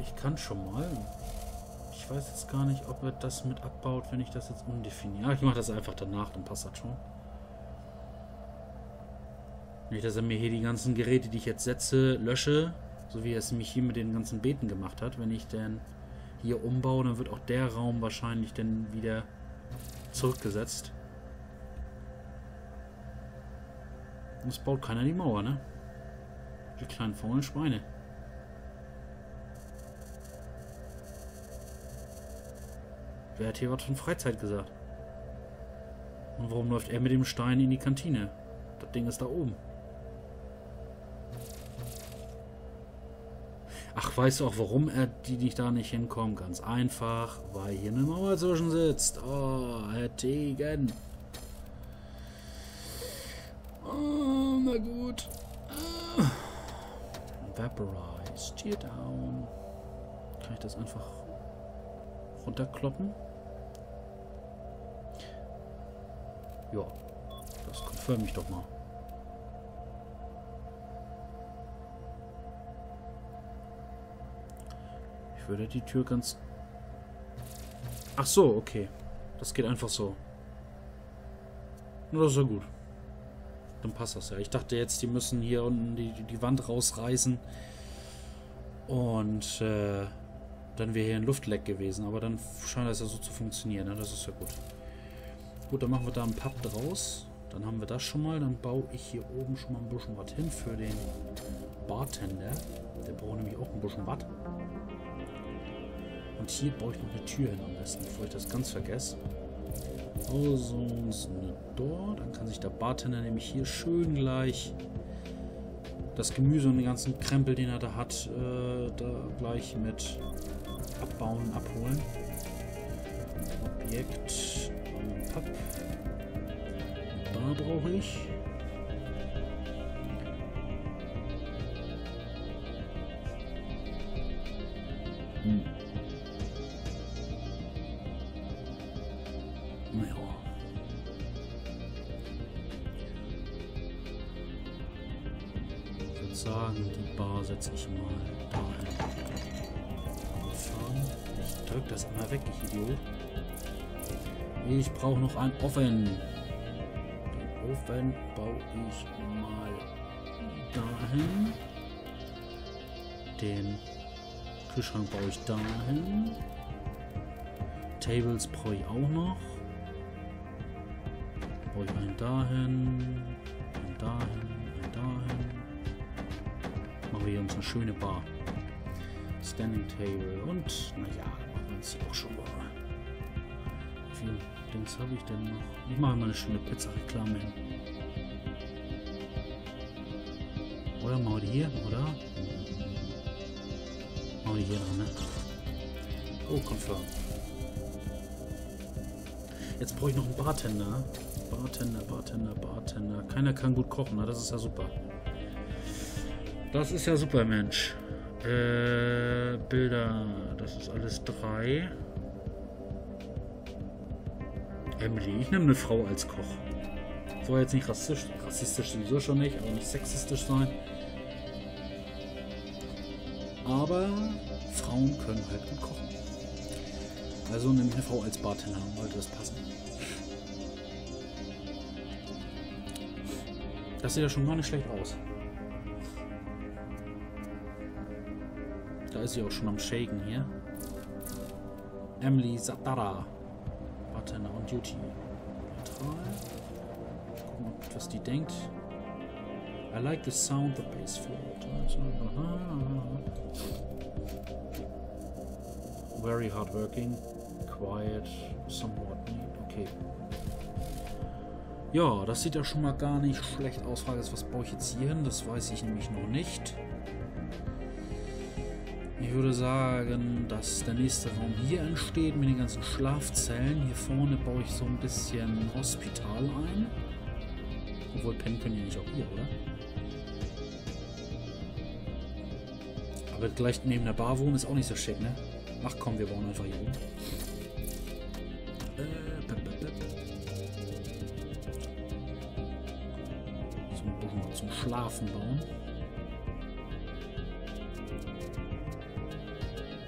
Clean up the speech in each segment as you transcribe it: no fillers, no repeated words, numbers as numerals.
Ich kann schon mal. Ich weiß jetzt gar nicht, ob er das mit abbaut, wenn ich das jetzt undefiniere. Ich mache das einfach danach, dann passt das schon. Nicht, dass er mir hier die ganzen Geräte, die ich jetzt setze, lösche. So wie er es nämlich hier mit den ganzen Beeten gemacht hat. Wenn ich dann hier umbaue, dann wird auch der Raum wahrscheinlich dann wieder zurückgesetzt. Und es baut keiner die Mauer, ne? Die kleinen faulen Schweine. Wer hat hier was von Freizeit gesagt? Und warum läuft er mit dem Stein in die Kantine? Das Ding ist da oben. Ach, weißt du auch, warum er die nicht da nicht hinkommen? Ganz einfach, weil hier eine Mauer zwischen sitzt. Oh, Herr Tegen. Oh, na gut. Vaporize. Tear down. Kann ich das einfach runterkloppen? Ja, das confirm ich doch mal. Ich würde die Tür ganz... Ach so, okay. Das geht einfach so. Na, das ist ja gut. Dann passt das ja. Ich dachte jetzt, die müssen hier unten die Wand rausreißen. Und dann wäre hier ein Luftleck gewesen. Aber dann scheint das ja so zu funktionieren. Ne? Das ist ja gut. Gut, dann machen wir da einen Papp draus. Dann haben wir das schon mal. Dann baue ich hier oben schon mal ein bisschen was hin für den Bartender. Der braucht nämlich auch ein bisschen was. Und hier baue ich noch eine Tür hin am besten, bevor ich das ganz vergesse. Also eine Door. Dann kann sich der Bartender nämlich hier schön gleich das Gemüse und den ganzen Krempel, den er da hat, da gleich mit abbauen, abholen. Objekt. Papp. Da brauche ich. Naja. Ich würde sagen, die Bar setze ich mal dahin. Ich drücke das immer weg, ich Idiot. Ich brauche noch einen Ofen. Den Ofen baue ich mal dahin. Den Kühlschrank baue ich dahin. Tables brauche ich auch noch. Baue ich einen dahin. Einen dahin. Einen dahin. Machen wir hier uns eine schöne Bar. Standing Table. Und naja, machen wir uns hier auch schon mal. Wie viel Dings habe ich denn noch? Ich mache mal eine schöne Pizza-Reklame hin. Oder machen wir die hier, oder? Machen wir die hier dran, ne? Oh, confirm. Jetzt brauche ich noch einen Bartender. Bartender. Keiner kann gut kochen, ne? Das ist ja super. Das ist ja super, Mensch. Bilder, das ist alles 3. Emily, ich nehme eine Frau als Koch. Soll jetzt nicht rassistisch sowieso schon nicht, aber nicht sexistisch sein. Aber Frauen können halt gut kochen. Also nehme ich eine Frau als Bartender, sollte das passen. Das sieht ja schon gar nicht schlecht aus. Da ist sie auch schon am Shaken hier. Emily Satara. Bartender on Duty. Gucken, was die denkt. I like the sound the bass float. Very hardworking. Quiet. Somewhat neat. Okay. Ja, das sieht ja schon mal gar nicht schlecht aus. Frage ist, was baue ich jetzt hier hin? Das weiß ich nämlich noch nicht. Ich würde sagen, dass der nächste Raum hier entsteht mit den ganzen Schlafzellen. Hier vorne baue ich so ein bisschen Hospital ein. Obwohl, pennen können ja nicht auch hier, oder? Aber gleich neben der Bar wohnen ist auch nicht so schick, ne? Ach komm, wir bauen einfach hier oben. So ein bisschen mal zum Schlafen bauen.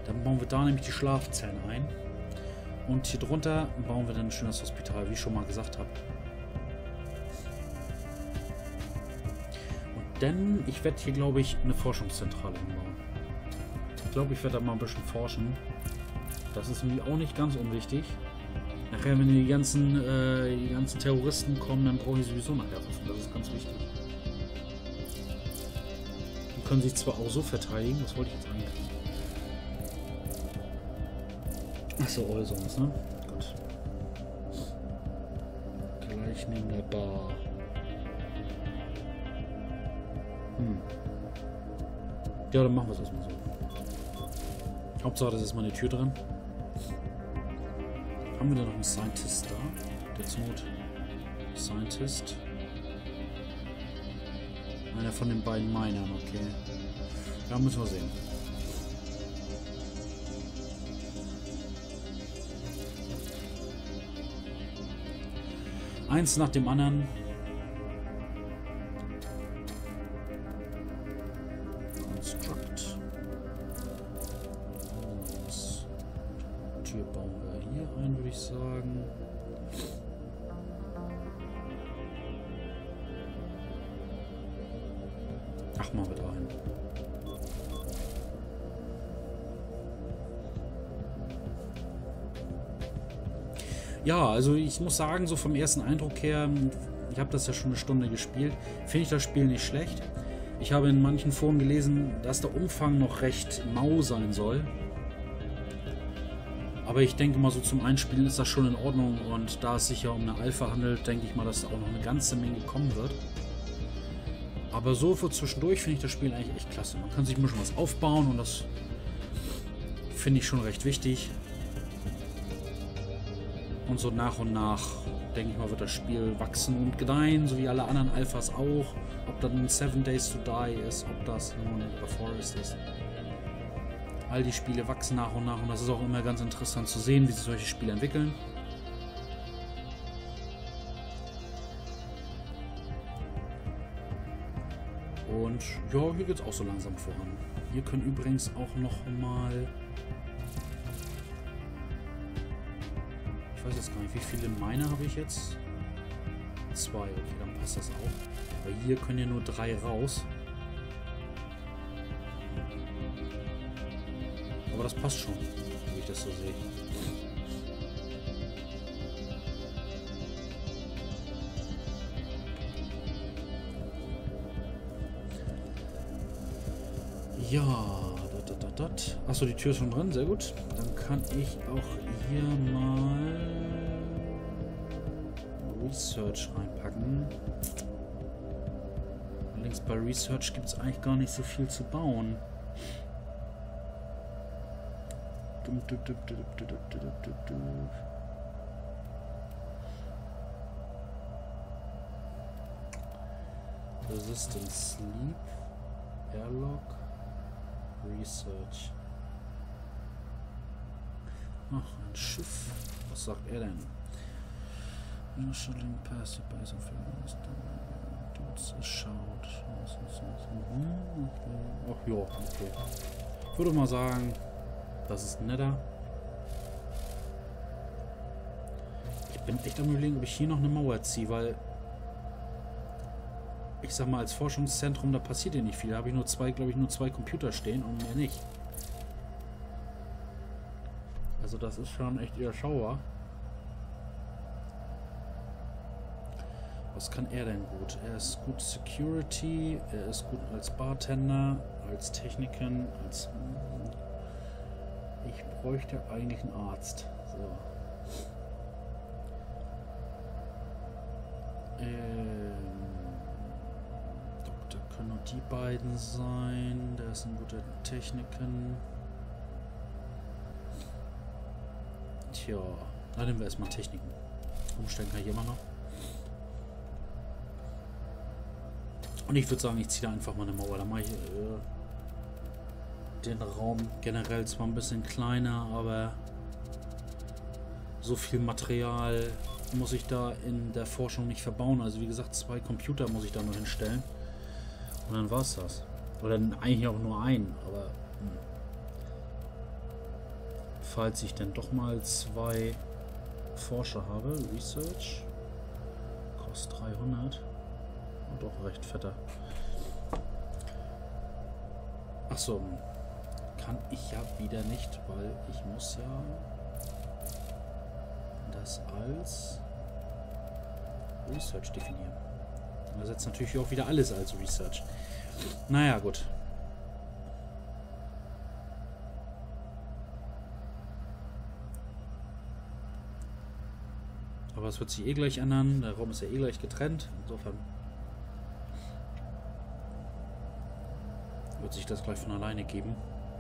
Dann bauen wir da nämlich die Schlafzellen ein. Und hier drunter bauen wir dann ein schönes Hospital, wie ich schon mal gesagt habe. Und dann, ich werde hier, glaube ich, eine Forschungszentrale hinbauen. Ich glaube, ich werde da mal ein bisschen forschen. Das ist nämlich auch nicht ganz unwichtig. Nachher, wenn die ganzen Terroristen kommen, dann brauche ich sowieso nachher Waffen. Das ist ganz wichtig. Die können sich zwar auch so verteidigen, was wollte ich jetzt eigentlich? Achso, all sonst, ne? Gut. Gleich neben der Bar. Ja, dann machen wir es erstmal so. Hauptsache, das ist mal eine Tür drin. Haben wir da noch einen Scientist da? Der zur Not Scientist. Einer von den beiden Minern, okay. Ja, müssen wir sehen. Eins nach dem anderen. Construct. Und Tür bauen wir hier ein, würde ich sagen. Ach, machen wir da hin. Ja, also ich muss sagen, so vom ersten Eindruck her, ich habe das ja schon eine Stunde gespielt, finde ich das Spiel nicht schlecht. Ich habe in manchen Foren gelesen, dass der Umfang noch recht mau sein soll. Aber ich denke mal, so zum Einspielen ist das schon in Ordnung. Und da es sich ja um eine Alpha handelt, denke ich mal, dass da auch noch eine ganze Menge kommen wird. Aber so für zwischendurch finde ich das Spiel eigentlich echt klasse. Man kann sich mal schon was aufbauen und das finde ich schon recht wichtig. Und so nach und nach, denke ich mal, wird das Spiel wachsen und gedeihen, so wie alle anderen Alphas auch. Ob das ein 7 Days to Die ist, ob das nun The Forest ist. All die Spiele wachsen nach und das ist auch immer ganz interessant zu sehen, wie sich solche Spiele entwickeln. Und ja, hier geht es auch so langsam voran. Hier können übrigens auch noch mal... Ich weiß jetzt gar nicht, wie viele Miner habe ich jetzt? 2, okay, dann passt das auch. Weil hier können ja nur 3 raus. Aber das passt schon, wie ich das so sehe. Ja, achso, die Tür ist schon drin, sehr gut. Dann kann ich auch hier mal Research reinpacken. Allerdings bei Research gibt es eigentlich gar nicht so viel zu bauen. Resistance Sleep, Airlock, Research. Ach, ein Schiff. Was sagt er denn? Shuttling past the base of the schaut. Ach ja, okay. Ich würde mal sagen, das ist netter. Ich bin echt am Überlegen, ob ich hier noch eine Mauer ziehe, weil ich sag mal, als Forschungszentrum, da passiert ja nicht viel. Da habe ich nur glaube ich, nur zwei Computer stehen und mehr nicht. Also das ist schon echt überschaubar. Was kann er denn gut? Er ist gut Security, er ist gut als Bartender, als Techniker, als... Ich bräuchte eigentlich einen Arzt. So. Doktor können nur die beiden sein. Der ist ein guter Techniker. Tja, dann nehmen wir erstmal Techniken. Umstellen kann ich immer noch. Und ich würde sagen, ich ziehe da einfach mal eine Mauer. Da mache ich den Raum generell zwar ein bisschen kleiner, aber so viel Material muss ich da in der Forschung nicht verbauen. Also wie gesagt, 2 Computer muss ich da nur hinstellen. Und dann war es das. Oder eigentlich auch nur einen, aber... Falls ich denn doch mal 2 Forscher habe. Research. Kostet 300. Und doch recht fetter. Achso. Kann ich ja wieder nicht, weil ich muss ja das als Research definieren. Da setzt natürlich auch wieder alles als Research. Naja, gut. Aber es wird sich eh gleich ändern. Der Raum ist ja eh gleich getrennt. Insofern wird sich das gleich von alleine geben.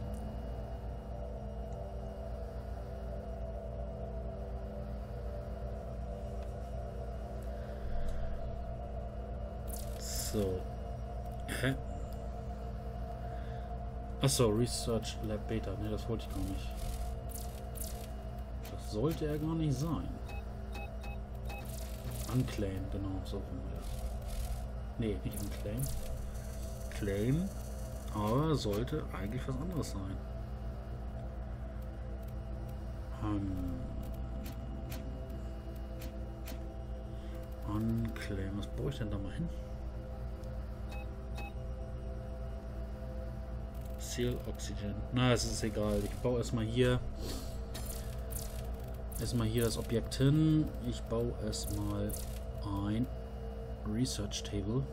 So. Hä? Achso, Research Lab Beta. Ne, das wollte ich gar nicht. Das sollte er gar nicht sein. Unclaim, genau, so rum. Ne, nicht Unclaim. Claim. Aber sollte eigentlich was anderes sein. Unclaim. Was brauche ich denn da mal hin? Seal Oxygen. Na, es ist egal. Ich baue erstmal hier das Objekt hin. Ich baue erstmal ein Research Table.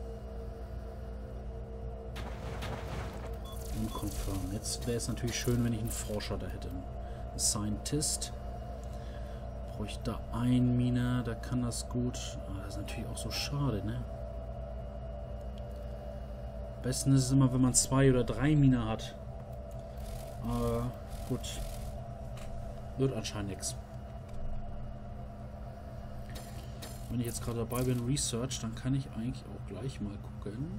Und confirm. Jetzt wäre es natürlich schön, wenn ich einen Forscher da hätte. Ein Scientist. Brauche ich da ein Miner, da kann das gut. Aber das ist natürlich auch so schade, ne? Am besten ist es immer, wenn man 2 oder 3 Miner hat. Aber gut. Wird anscheinend nichts. Wenn ich jetzt gerade dabei bin, Research, dann kann ich eigentlich auch gleich mal gucken,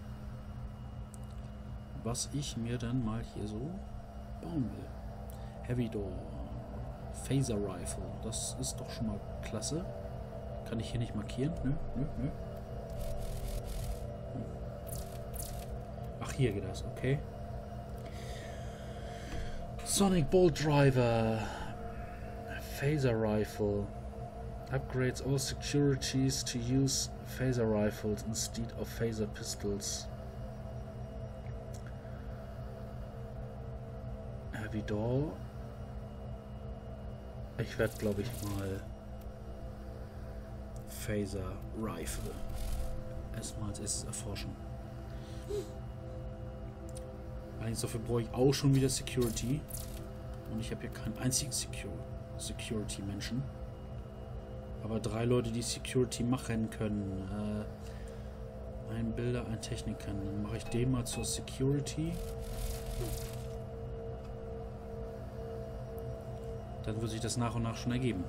was ich mir dann mal hier so bauen will. Heavy Door. Phaser Rifle. Das ist doch schon mal klasse. Kann ich hier nicht markieren? Nö. Ach, hier geht das, okay. Sonic Bolt Driver. Phaser Rifle. Upgrades all securities to use phaser rifles instead of phaser pistols. Heavy Door. Ich werde, glaube ich, mal Phaser Rifle erstmal als erstes erforschen. Allerdings dafür brauche ich auch schon wieder Security. Und ich habe hier keinen einzigen Security-Menschen. Aber 3 Leute, die Security machen können. Ein Bilder, ein Techniker. Dann mache ich den mal zur Security. Dann wird sich das nach und nach schon ergeben.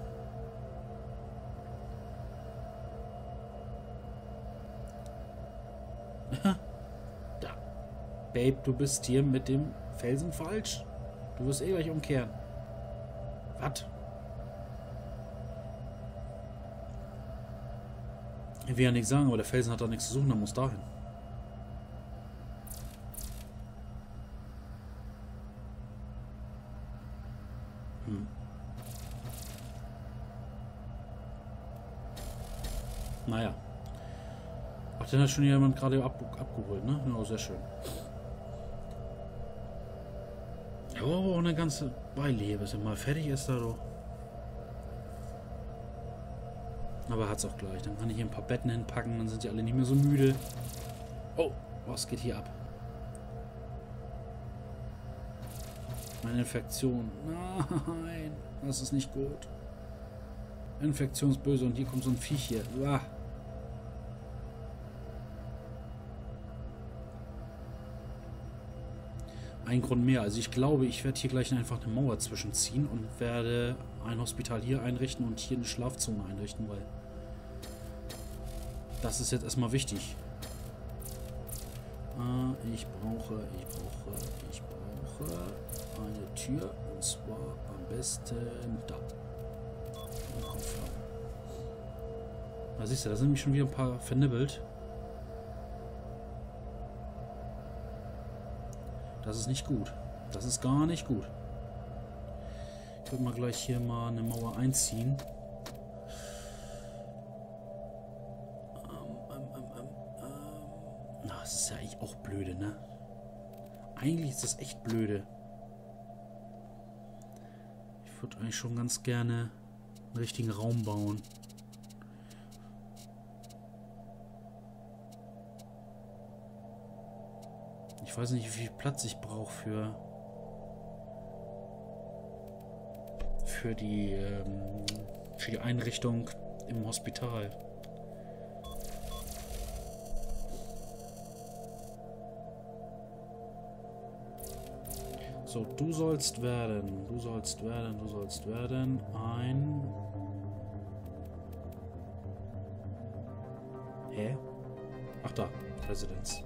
Da. Babe, du bist hier mit dem Felsen falsch. Du wirst eh gleich umkehren. Was? Ich will ja nichts sagen, aber der Felsen hat doch nichts zu suchen, der muss dahin. Naja. Ach, den hat schon jemand gerade abgeholt, ne? Ja, sehr schön. Ja, aber auch eine ganze Weile hier, bis er mal fertig ist da doch. Aber hat's auch gleich. Dann kann ich hier ein paar Betten hinpacken, dann sind die alle nicht mehr so müde. Oh, was geht hier ab? Eine Infektion. Nein, das ist nicht gut. Infektionsböse und hier kommt so ein Viech hier. Uah. Ein Grund mehr. Also ich glaube, ich werde hier gleich einfach eine Mauer zwischenziehen und werde ein Hospital hier einrichten und hier eine Schlafzone einrichten, weil das ist jetzt erstmal wichtig. Ich brauche eine Tür und zwar am besten da. Da siehst du, da sind nämlich schon wieder ein paar vernibbelt. Das ist nicht gut. Das ist gar nicht gut. Ich würde mal gleich hier mal eine Mauer einziehen. Das ist ja eigentlich auch blöde, ne? Eigentlich ist das echt blöde. Ich würde eigentlich schon ganz gerne einen richtigen Raum bauen. Ich weiß nicht, wie viel Platz ich brauche für die Einrichtung im Hospital. So, du sollst werden ein... Hä? Ach da, Residence.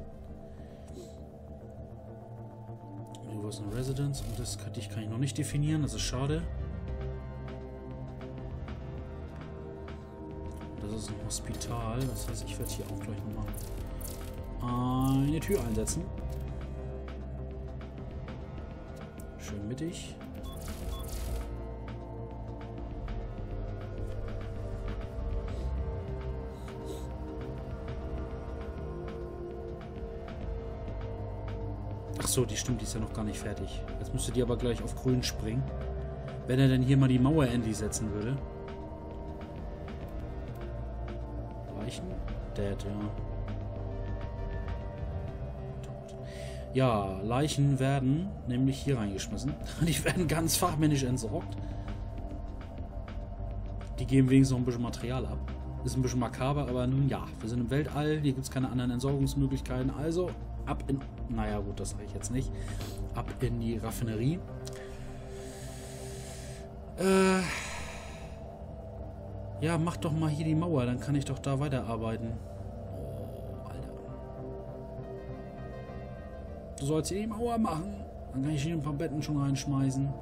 Du wirst eine Residence und das kann ich noch nicht definieren, das ist schade. Das ist ein Hospital, das heißt, ich werde hier auch gleich nochmal eine Tür einsetzen. Schön mittig. Ach so, die stimmt, die ist ja noch gar nicht fertig. Jetzt müsste die aber gleich auf grün springen. Wenn er denn hier mal die Mauer endlich setzen würde. Leichen? Dead, ja. Ja, Leichen werden nämlich hier reingeschmissen. Die werden ganz fachmännisch entsorgt. Die geben wenigstens noch ein bisschen Material ab. Ist ein bisschen makaber, aber nun ja, wir sind im Weltall, hier gibt es keine anderen Entsorgungsmöglichkeiten. Also ab in... Naja gut, das sage ich jetzt nicht. Ab in die Raffinerie. Ja, mach doch mal hier die Mauer, dann kann ich doch da weiterarbeiten. Du sollst hier die Mauer machen. Dann kann ich hier ein paar Betten schon reinschmeißen.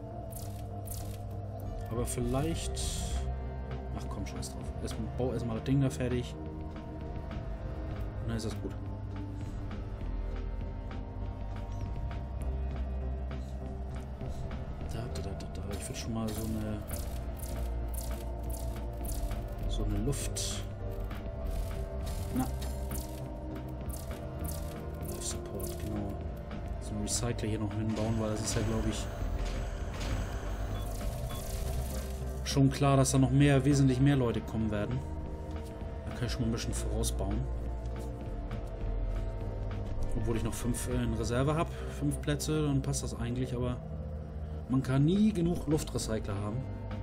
Aber vielleicht... Ach komm, scheiß drauf. Bau erstmal das Ding da fertig. Und dann ist das gut. Ich würde schon mal so eine Luft... Na. Support, genau. So ein Recycler hier noch hinbauen, weil das ist ja, glaube ich, schon klar, dass da noch wesentlich mehr Leute kommen werden. Da kann ich schon mal ein bisschen vorausbauen. Obwohl ich noch 5 in Reserve habe, 5 Plätze, dann passt das eigentlich, aber man kann nie genug Luftrecycler haben.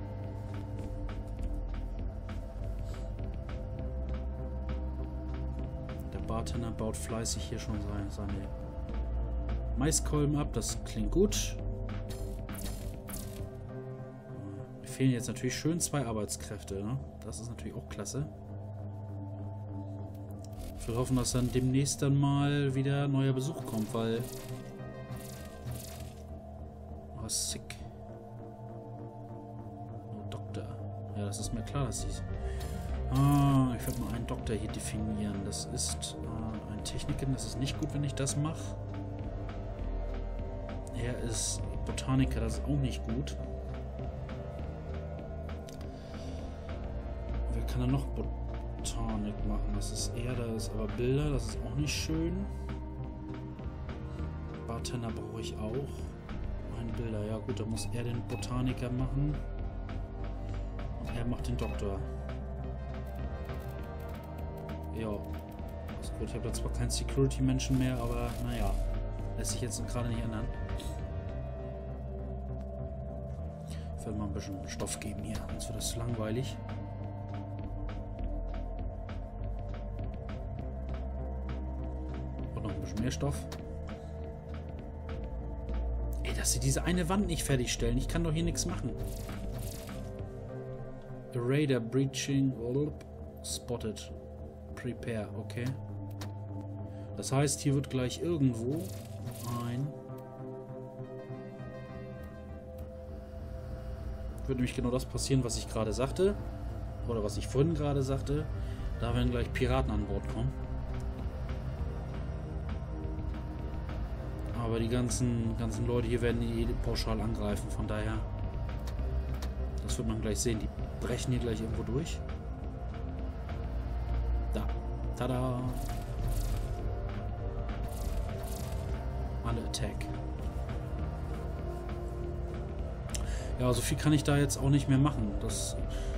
Bartender baut fleißig hier schon seine Maiskolben ab. Das klingt gut. Mir fehlen jetzt natürlich schön 2 Arbeitskräfte. Ne? Das ist natürlich auch klasse. Ich will hoffen, dass dann demnächst dann mal wieder neuer Besuch kommt, weil... Oh, sick. Oh, Doktor. Ja, das ist mir klar, dass ich... ich werde mal einen Doktor hier definieren. Das ist ein Techniker. Das ist nicht gut, wenn ich das mache. Er ist Botaniker. Das ist auch nicht gut. Wer kann da noch Botanik machen? Das ist Erde, das ist aber Bilder. Das ist auch nicht schön. Bartender brauche ich auch. Ein Bilder. Ja gut, da muss er den Botaniker machen. Und er macht den Doktor. Ja, ist gut. Ich habe da zwar keinen Security-Menschen mehr, aber naja, lässt sich jetzt gerade nicht ändern. Ich werde mal ein bisschen Stoff geben hier, sonst wird das langweilig. Und noch ein bisschen mehr Stoff. Ey, dass sie diese eine Wand nicht fertigstellen. Ich kann doch hier nichts machen. Raider breaching spotted. Prepare, okay. Das heißt, hier wird gleich irgendwo wird nämlich genau das passieren, was ich gerade sagte. Oder was ich vorhin gerade sagte. Da werden gleich Piraten an Bord kommen. Aber die ganzen Leute hier werden die pauschal angreifen, von daher Das wird man gleich sehen. Die brechen hier gleich irgendwo durch. Da. Tada. Alle Attack. Ja, so viel kann ich da jetzt auch nicht mehr machen. Das